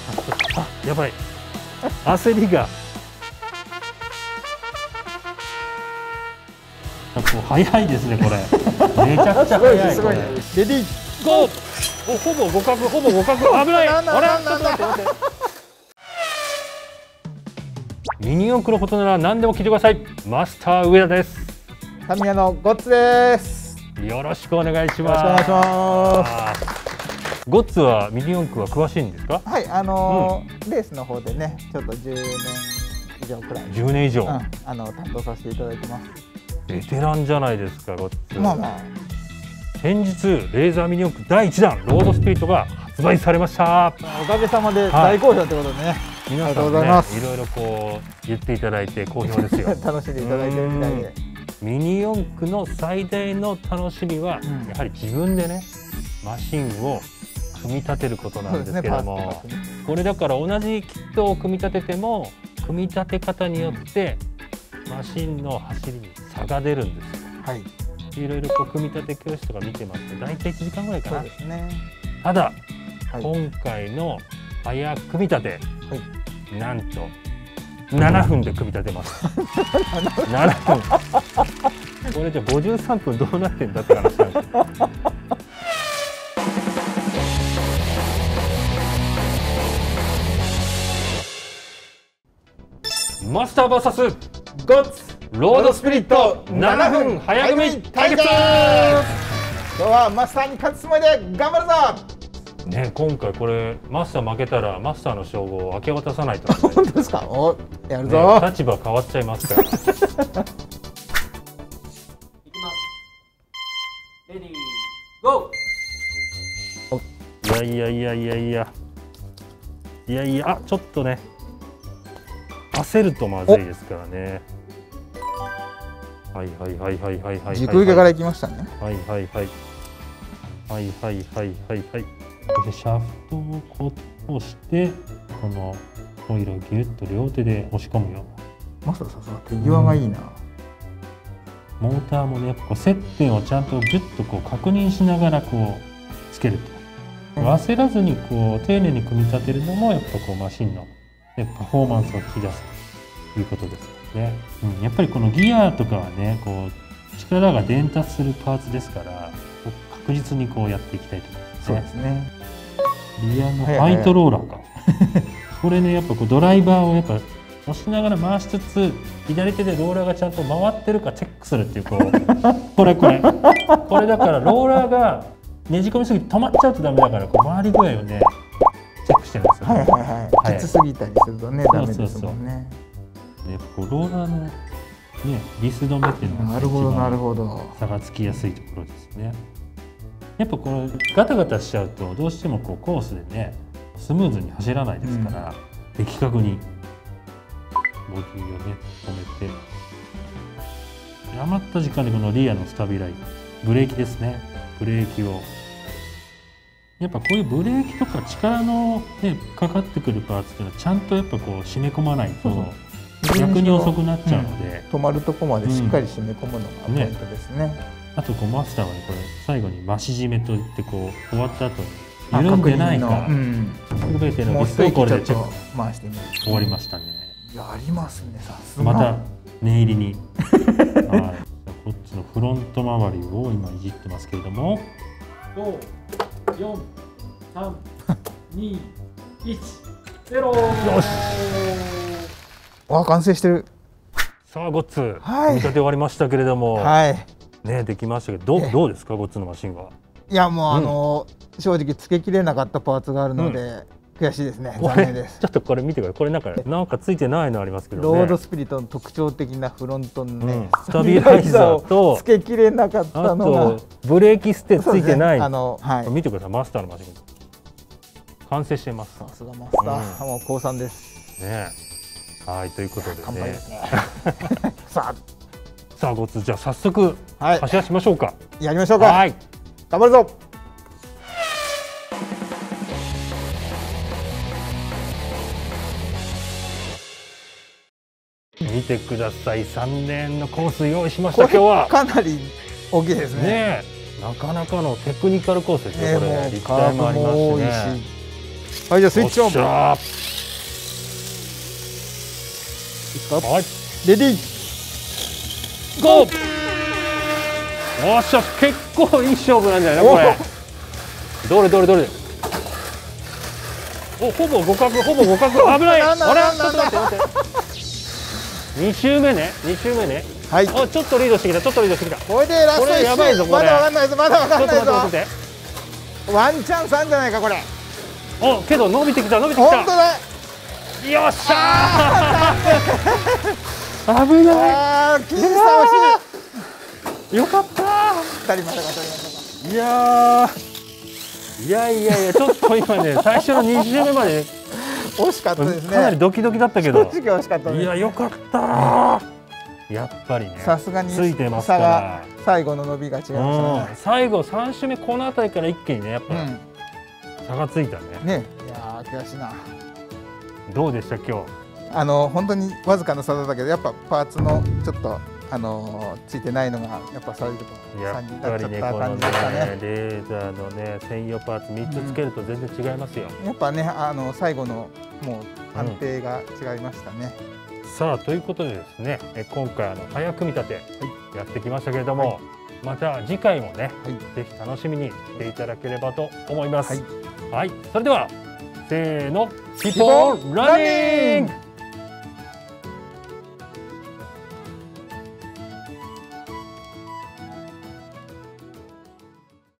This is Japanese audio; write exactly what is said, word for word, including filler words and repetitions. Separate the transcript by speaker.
Speaker 1: あ、やばい。焦りが。もう早いですね、これ。めちゃくちゃ早い。これ。レディーゴー。お、ほぼ互角、ほぼ互角。危ない。あれ、ちょっと待って待って。ミニ四駆のことなら何でも聞いてください。マスター上田です。
Speaker 2: タミヤのゴッツです。
Speaker 1: よろしくお願いします。
Speaker 2: よろしくお願いします。
Speaker 1: ゴッツはミニ四駆は詳しいんですか？
Speaker 2: はい、あのーうん、レースの方でね、ちょっとじゅうねん以上くらい。
Speaker 1: じゅうねん以上。うん、
Speaker 2: あの担当させていただいてます。
Speaker 1: ベテランじゃないですか、ゴッツ。
Speaker 2: まあまあ。
Speaker 1: 先日レーザーミニ四駆だいいちだんロードスピリットが発売されました。
Speaker 2: おかげさまで大好評ということでね。
Speaker 1: 皆さんね、いろいろこう言っていただいて好評ですよ。
Speaker 2: 楽しんでいただいてるみたいで。
Speaker 1: ミニ四駆の最大の楽しみは、うん、やはり自分でねマシンを組み立てることなんですけども、ね、これだから同じキットを組み立てても組み立て方によってマシンの走りに差が出るんですよ。はい。いろいろこう組み立て教室とか見てますと大体いちじかんぐらいかな。そうですね。ただ、はい、今回の早組み立て、はい、なんとななふんで組み立てます。ななふん。これじゃごじゅうさんぷんどうなってんだって話なんですよ。マスター ブイエス ゴッツロードスピリットななふん早組み対決。今
Speaker 2: 日はマスターに勝つつもりで頑張るぞ。
Speaker 1: ね、今回これマスター負けたらマスターの称号を明け渡さないと、ね。
Speaker 2: 本当ですか？お、やるぞ。
Speaker 1: ね、立場変わっちゃいますから。いきます。レディーゴー。いやいやいやいやいやいやいや、あ、ちょっとね焦るとまずいですからね。はいはいはいはいはいはい。
Speaker 2: 軸受けからいきましたね。
Speaker 1: はいはいはいはいはいはいはいはい。でシャフトをこう通してこのホイールをギュッと両手で押し込むよ。
Speaker 2: マスターさすが手際がいいな。
Speaker 1: うん、モーターもねやっぱこう接点をちゃんとギュッとこう確認しながらこうつけると、うん、焦らずにこう丁寧に組み立てるのもやっぱこうマシンの、ね、パフォーマンスを引き出すということですね。うん、やっぱりこのギアとかはねこう力が伝達するパーツですから確実にこうやっていきたいと思いますね。
Speaker 2: そうですね。
Speaker 1: リアのファイトローラーか。これねやっぱこうドライバーをやっぱ押しながら回しつつ左手でローラーがちゃんと回ってるかチェックするっていうこうこれこれこれだからローラーがねじ込みすぎて止まっちゃうとダメだからこう回り具合をねチェックしてるんですよ。
Speaker 2: はいはいはい。きつすぎたりするとねダメですもんね。
Speaker 1: やっぱこうローラーのねリス止めっていうのが
Speaker 2: なるほどなるほど
Speaker 1: 差がつきやすいところですね。やっぱこのガタガタしちゃうとどうしてもこうコースでねスムーズに走らないですから、うん、的確にボディをね止めて余った時間でこのリアのスタビライザーブレーキですねブレーキをやっぱこういうブレーキとか力の、ね、かかってくるパーツっていうのはちゃんとやっぱこう締め込まないと逆に遅くなっちゃうので、
Speaker 2: うん、止まるとこまでしっかり締め込むのがポイントですね。ね
Speaker 1: あとこうマスターは、ね、これ最後に増し締めといってこう終わった後に緩んでないかすべてのリストをこれでチェック
Speaker 2: 回してみる。
Speaker 1: 終わりましたね。
Speaker 2: やりますねさすが。
Speaker 1: また念入りにはい、こっちのフロント周りを今いじってますけれどもご、よん、さん、に、いち、ゼロ。よし。
Speaker 2: わ、完成してる。
Speaker 1: さあゴッツ、はい、組み立て終わりましたけれども、はい、ねできましたけど、どうどうですかゴッツのマシンは。
Speaker 2: いやもう、うん、あの正直つけきれなかったパーツがあるので、うん、悔しいですね。残念です。
Speaker 1: ちょっとこれ見てください。これなんかなんかついてないのありますけど、ね、
Speaker 2: ロードスピリットの特徴的なフロントのね、うん、
Speaker 1: スタビライザーと
Speaker 2: つけきれなかったのが、あと
Speaker 1: ブレーキステついてない。
Speaker 2: ね、あのはい、
Speaker 1: 見てくださいマスターのマシン完成してます。
Speaker 2: さすがマスター、うん、もう高さんです。
Speaker 1: ね。はいということでね。
Speaker 2: 乾杯ですね。さあ
Speaker 1: さあゴッツじゃあ早速走らしましょうか。
Speaker 2: やりましょうか。
Speaker 1: はい。
Speaker 2: 頑張るぞ。
Speaker 1: 見てくださいさんレーンのコース用意しました。今日は
Speaker 2: かなり大きいですね。
Speaker 1: ねなかなかのテクニカルコースですね。これ立体もありますしね。
Speaker 2: はい、じゃあスイッチオン。
Speaker 1: よっしゃ
Speaker 2: ー
Speaker 1: はい、
Speaker 2: レディー
Speaker 1: ゴー。よっしゃ、結構いい勝負なんじゃないのこれ。どれどれどれ。お、ほぼ互角、ほぼ互角。危ない。あれ、ちょっと待って待って。に周目ね、に周目ね。
Speaker 2: はい。
Speaker 1: お、ちょっとリードしてきた、ちょっとリードしてきた。
Speaker 2: これでラスト
Speaker 1: これやばいぞこれ。
Speaker 2: まだわかんないぞ、まだわかんないぞ。
Speaker 1: ちょっと待って待って。
Speaker 2: ワンチャンスあんじゃないかこれ。
Speaker 1: お、けど伸びてきた、伸びてきた。
Speaker 2: 本当だ。
Speaker 1: よっしゃー。危ない。
Speaker 2: ああ、僅差惜しい。
Speaker 1: よかったー。
Speaker 2: 二人またか、二人またか。
Speaker 1: いやー、いやいやいや、ちょっと今ね、最初のに周目まで
Speaker 2: 惜しかったですね。
Speaker 1: かなりドキドキだったけど、
Speaker 2: 正直惜しかったね。
Speaker 1: いや、よかったー。やっぱりね、
Speaker 2: さすがに
Speaker 1: ついてますか
Speaker 2: 差が
Speaker 1: ら。
Speaker 2: 最後の伸びが違いました
Speaker 1: うん
Speaker 2: ね。
Speaker 1: 最後さん周目この辺りから一気にね、やっぱ
Speaker 2: うん。
Speaker 1: 差がついたね。
Speaker 2: ね、いやー悔しいな。
Speaker 1: どうでした今日？
Speaker 2: あの本当にわずかな差だったけど、やっぱパーツのちょっとあのーついてないのがやっぱ最後
Speaker 1: や
Speaker 2: 差に
Speaker 1: っぱりね、
Speaker 2: なっちゃった
Speaker 1: このね
Speaker 2: 感じでしたね。
Speaker 1: レーザーのね専用パーツみっつつけると全然違いますよ。
Speaker 2: やっぱね、あの最後のもう安定が違いましたね。
Speaker 1: さあということでですね、え今回あの早組み立てやってきましたけれども、
Speaker 2: はい
Speaker 1: また次回もね、
Speaker 2: はい
Speaker 1: ぜひ楽しみにしていただければと思います。
Speaker 2: はい
Speaker 1: はい、それではせーの、キープオンランニング。